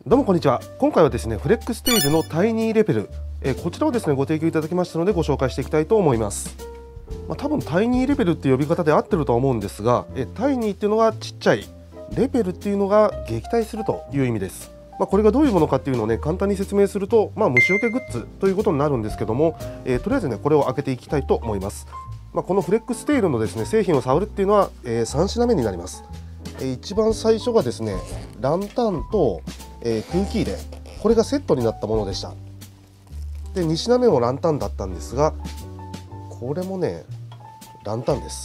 どうもこんにちは。今回はですねフレックステイルのタイニーレペル、こちらをですねご提供いただきましたのでご紹介していきたいと思います。多分タイニーレペルって呼び方で合ってるとは思うんですが、タイニーっていうのがちっちゃい、レペルっていうのが撃退するという意味です。これがどういうものかっていうのをね簡単に説明すると、虫除けグッズということになるんですけども、とりあえずねこれを開けていきたいと思います。このフレックステイルのですね製品を触るっていうのは、3品目になります。一番最初がですねランタンと、空気入れ、これがセットになったものでした。で2品目もランタンだったんですが、これもねランタンです。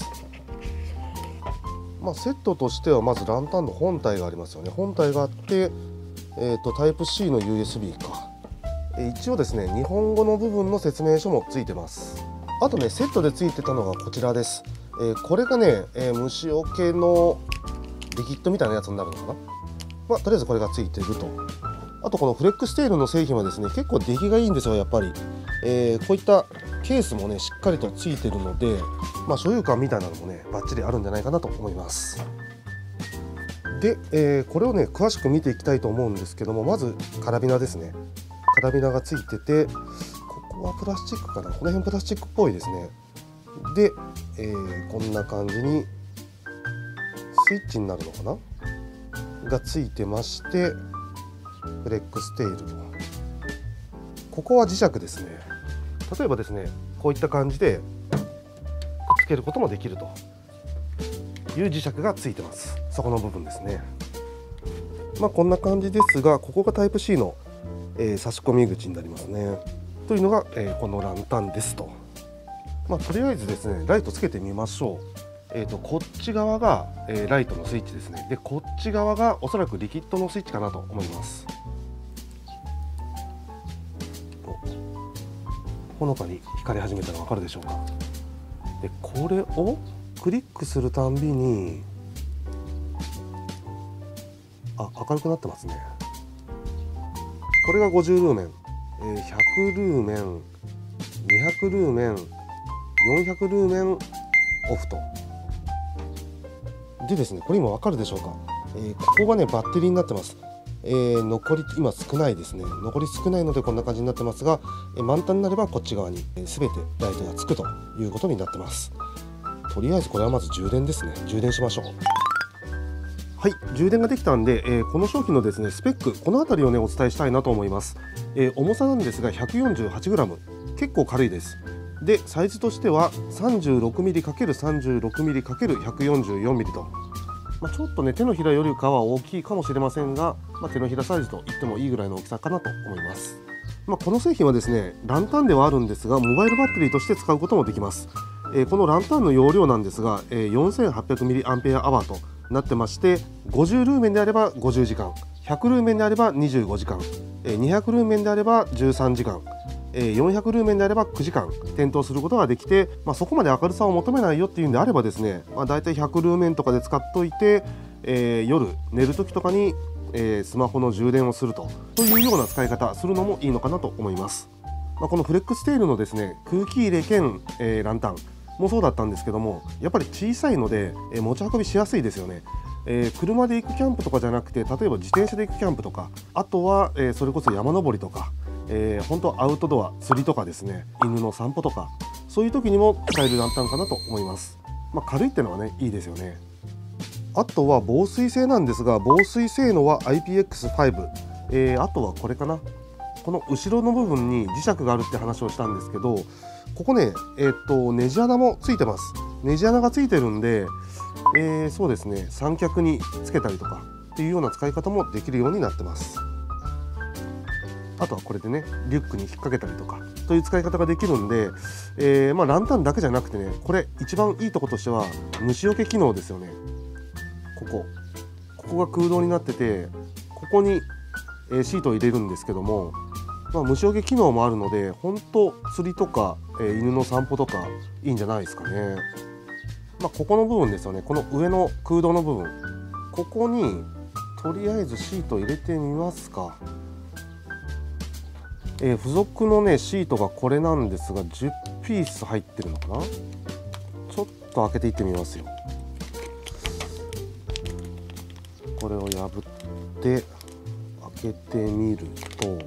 セットとしてはまずランタンの本体がありますよね。本体があって、タイプ C の USB か、一応ですね日本語の部分の説明書もついてます。あとねセットでついてたのがこちらです。これがね、虫除けのリキッドみたいなやつになるのかな。とりあえずこれがついてると。あとこのフレックステイルの製品はですね結構出来がいいんですよやっぱり。こういったケースもねしっかりとついてるので、所有感みたいなのもねバッチリあるんじゃないかなと思います。で、これをね詳しく見ていきたいと思うんですけども、まずカラビナですね。カラビナがついてて、ここはプラスチックかな、この辺プラスチックっぽいですね。で、こんな感じにスイッチになるのかながついてまして、フレックステイル、ここは磁石ですね。例えばですねこういった感じでくっつけることもできるという磁石がついてます。そこの部分ですね。こんな感じですが、ここがタイプ C の、差し込み口になりますね。というのが、このランタンですと。とりあえずですねライトつけてみましょう。こっち側が、ライトのスイッチですね。でこっち側がおそらくリキッドのスイッチかなと思います。ほのかに光り始めたらわかるでしょうか。でこれをクリックするたんびに明るくなってますね。これが50ルーメン、100ルーメン、200ルーメン、400ルーメンオフと。でですねこれ今わかるでしょうか。ここがねバッテリーになってます。残り今少ないですね。残り少ないのでこんな感じになってますが、満タンになればこっち側に全てライトがつくということになってます。とりあえずこれはまず充電ですね。充電しましょう。はい、充電ができたんで、この商品のですねスペック、この辺りをねお伝えしたいなと思います。重さなんですが 148g、 結構軽いです。でサイズとしては 36mm×36mm×144mm と、ちょっとね手のひらよりかは大きいかもしれませんが、手のひらサイズと言ってもいいぐらいの大きさかなと思います。この製品はですねランタンではあるんですが、モバイルバッテリーとして使うこともできます。このランタンの容量なんですが、4800mAh となってまして、50ルーメンであれば50時間、100ルーメンであれば25時間、200ルーメンであれば13時間、400ルーメンであれば9時間点灯することができて、そこまで明るさを求めないよっていうんであればですね、だいたい100ルーメンとかで使っといて、夜寝る時とかに、スマホの充電をするというような使い方するのもいいのかなと思います。このフレックステイルのですね空気入れ兼、ランタンもそうだったんですけども、やっぱり小さいので、持ち運びしやすいですよね。車で行くキャンプとかじゃなくて、例えば自転車で行くキャンプとか、あとは、それこそ山登りとか、本当アウトドア釣りとかですね、犬の散歩とかそういう時にも使えるランタンかなと思います。軽いってのはねいいですよね。あとは防水性なんですが、防水性能は IPX5、あとはこれかな、この後ろの部分に磁石があるって話をしたんですけど、ここねネジ穴もついてます。ネジ穴がついてるんで、そうですね三脚につけたりとかっていうような使い方もできるようになってます。あとはこれでねリュックに引っ掛けたりとかという使い方ができるんで、ランタンだけじゃなくてね、これ一番いいところとしては虫除け機能ですよね。ここが空洞になってて、ここにシートを入れるんですけども、虫除け機能もあるので、本当釣りとか、犬の散歩とかいいんじゃないですかね。ここの部分ですよね、この上の空洞の部分、ここにとりあえずシート入れてみますか。付属のねシートがこれなんですが、10ピース入ってるのかな。ちょっと開けていってみますよ。これを破って開けてみると、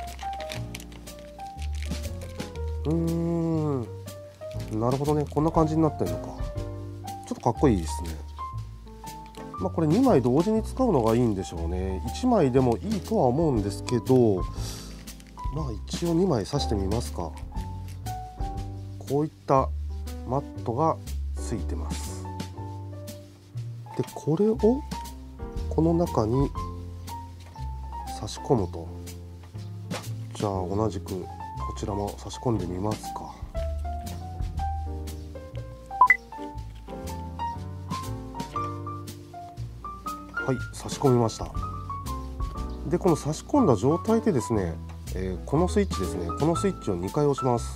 なるほどね、こんな感じになってるのか。ちょっとかっこいいですね。これ2枚同時に使うのがいいんでしょうね。1枚でもいいとは思うんですけど、一応2枚刺してみますか。こういったマットがついてます。でこれをこの中に差し込むと、じゃあ同じくこちらも差し込んでみますか。はい、差し込みました。でこの差し込んだ状態でですね、このスイッチですね、このスイッチを2回押します。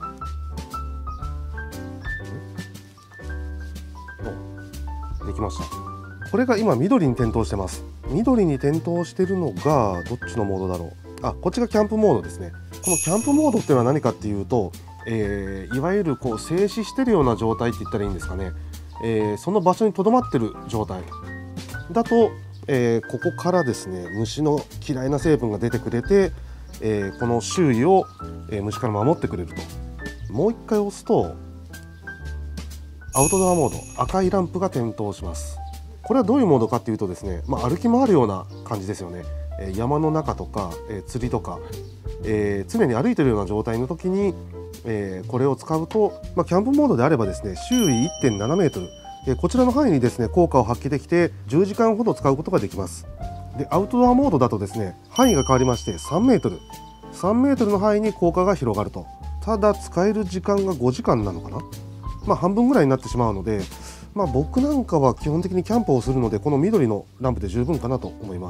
できました。これが今緑に点灯してます。緑に点灯してるのがどっちのモードだろう。こっちがキャンプモードですね。このキャンプモードっていうのは何かっていうと、いわゆるこう静止してるような状態って言ったらいいんですかね。その場所にとどまってる状態だと、ここからですね虫の嫌いな成分が出てくれて、この周囲を、虫から守ってくれると。もう一回押すとアウトドアモード、赤いランプが点灯します。これはどういうモードかっていうとですね、歩き回るような感じですよね。山の中とか、釣りとか、常に歩いているような状態の時に、これを使うと、キャンプモードであればですね、周囲 1.7 メートル、こちらの範囲にですね効果を発揮できて10時間ほど使うことができます。でアウトドアモードだとですね、範囲が変わりまして3メートル3メートルの範囲に効果が広がると。ただ使える時間が5時間なのかな、半分ぐらいになってしまうので、僕なんかは基本的にキャンプをするのでこの緑のランプで十分かなと思います。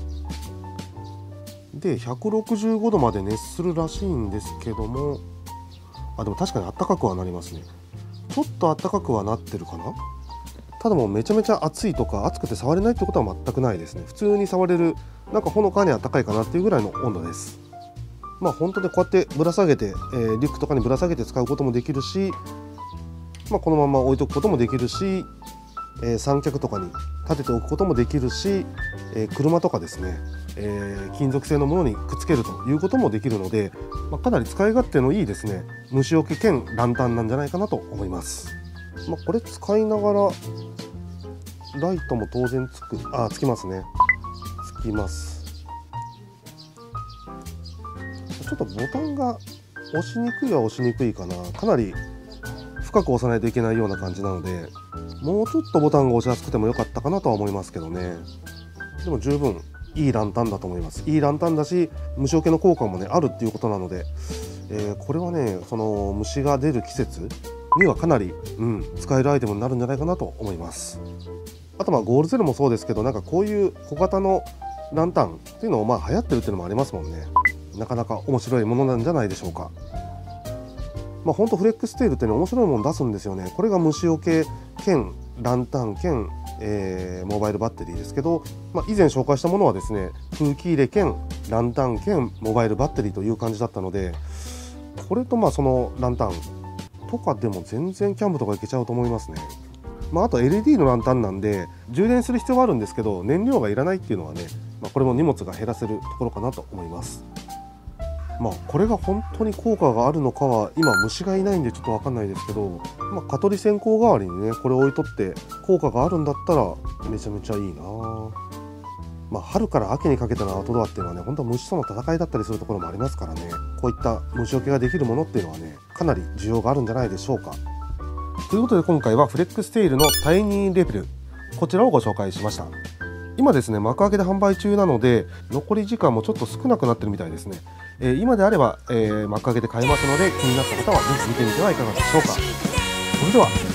で165度まで熱するらしいんですけども、でも確かにあったかくはなりますね。ちょっとあったかくはなってるかな。ただもうめちゃめちゃ暑いとか暑くて触れないってことは全くないですね。普通に触れる、なんかほのかにあったかいかなっていうぐらいの温度です。本当でこうやってぶら下げて、リュックとかにぶら下げて使うこともできるし、このまま置いとくこともできるし、三脚とかに立てておくこともできるし、車とかですね、金属製のものにくっつけるということもできるので、かなり使い勝手のいいですね虫除け兼ランタンなんじゃないかなと思います。これ使いながらライトも当然つきますね。つきます。ちょっとボタンが押しにくいは押しにくいかな。かなり深く押さないといけないような感じなので、もうちょっとボタンが押しやすくてもよかったかなとは思いますけどね。でも十分いいランタンだと思います。いいランタンだし虫除けの効果もねあるっていうことなので、これはねその虫が出る季節にはかなり、使えるアイテムになるんじゃないかなと思います。あとゴールゼロもそうですけど、なんかこういう小型のランタンっていうのも流行ってるっていうのもありますもんね。なかなか面白いものなんじゃないでしょうか。ほんとフレックステールってね面白いもの出すんですよね。これが虫除け兼ランタン兼、モバイルバッテリーですけど、以前紹介したものはですね空気入れ兼ランタン兼モバイルバッテリーという感じだったので、これとそのランタンとかでも全然キャンプとかいけちゃうと思いますね。あと LED のランタンなんで充電する必要はあるんですけど、燃料がいらないっていうのはね、これも荷物が減らせるところかなと思います。これが本当に効果があるのかは今虫がいないんでちょっと分かんないですけど、蚊取り線香代わりにねこれ置いとって効果があるんだったらめちゃめちゃいいな。春から秋にかけてのアウトドアっていうのはね本当は虫との戦いだったりするところもありますからね、こういった虫除けができるものっていうのはねかなり需要があるんじゃないでしょうか。ということで今回はフレックステイルのタイニーレベル、こちらをご紹介しました。今ですね幕開けで販売中なので残り時間もちょっと少なくなってるみたいですね。今であれば、幕開けで買えますので気になった方はぜひ見てみてはいかがでしょうか。それでは